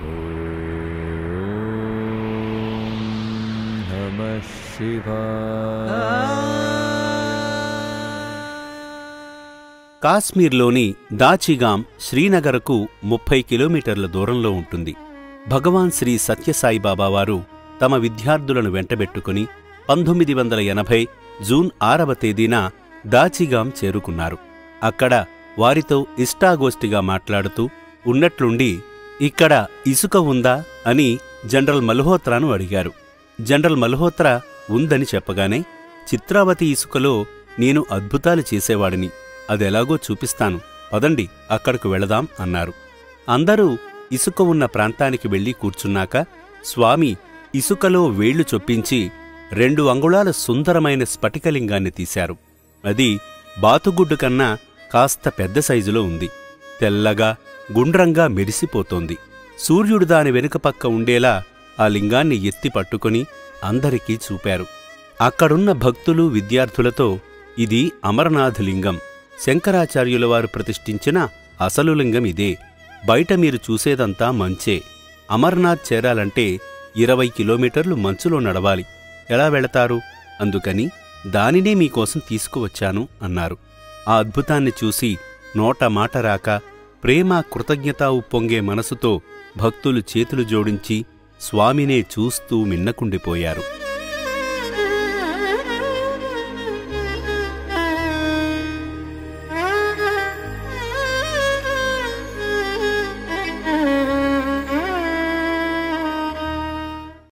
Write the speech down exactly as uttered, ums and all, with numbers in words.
नमः शिवाय। కాశ్మీర్లోని దాచిగాం శ్రీనగర్కు ముప్పై కిలోమీటర్ల దూరంలో ఉంటుంది. భగవాన్ శ్రీ సత్యసాయిబాబా వారు తమ విద్యార్థులను వెంటబెట్టుకుని పంతొమ్మిది వందల ఎనభై జూన్ ఆరవ తేదీన దాచిగాం చేరుకున్నారు. అక్కడ వారితో ఇష్టాగోష్ఠిగా మాట్లాడుతూ ఉన్నట్లుండి, ఇక్కడ ఇసుక ఉందా అని జనరల్ మల్హోత్రాను అడిగారు. జనరల్ మల్హోత్రా ఉందని చెప్పగానే, చిత్రావతి ఇసుకలో నేను అద్భుతాలు చేసేవాడిని, అదెలాగో చూపిస్తాను, పదండి అక్కడకు వెళదాం అన్నారు. అందరూ ఇసుక ఉన్న ప్రాంతానికి వెళ్లి కూర్చున్నాక స్వామి ఇసుకలో వేళ్లు చొప్పించి రెండు అంగుళాల సుందరమైన స్ఫటికలింగాన్ని తీశారు. అది బాతుగుడ్డు కన్నా కాస్త పెద్ద సైజులో ఉంది. తెల్లగా గుండ్రంగా మెరిసిపోతోంది. సూర్యుడు దాని వెనుకపక్క ఉండేలా ఆ లింగాన్ని ఎత్తి పట్టుకుని అందరికీ చూపారు. అక్కడున్న భక్తులు విద్యార్థులతో, ఇది అమరనాథ్ లింగం, శంకరాచార్యులవారు ప్రతిష్ఠించిన అసలు లింగం ఇదే, బయట మీరు చూసేదంతా మంచే, అమర్నాథ్ చేరాలంటే ఇరవై కిలోమీటర్లు మంచులో నడవాలి, ఎలా వెళతారు? అందుకని దానినే మీకోసం తీసుకువచ్చాను అన్నారు. ఆ అద్భుతాన్ని చూసి నోట మాట రాక ప్రేమ కృతజ్ఞత ఉప్పొంగే మనసుతో భక్తులు చేతులు జోడించి స్వామినే చూస్తూ మిన్నకుండిపోయారు.